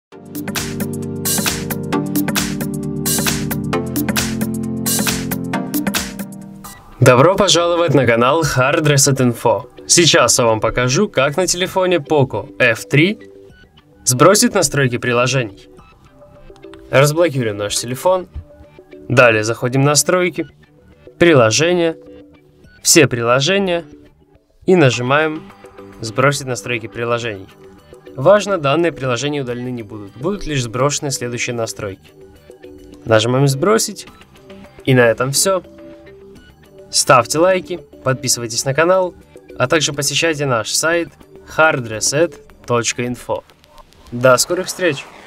Добро пожаловать на канал Hard Reset Info. Сейчас я вам покажу, как на телефоне Poco F3 сбросить настройки приложений. Разблокируем наш телефон. Далее заходим в настройки, приложения, все приложения и нажимаем «Сбросить настройки приложений». Важно, данные приложения удалены не будут, будут лишь сброшены следующие настройки. Нажимаем «Сбросить». И на этом все. Ставьте лайки, подписывайтесь на канал, а также посещайте наш сайт hardreset.info. До скорых встреч!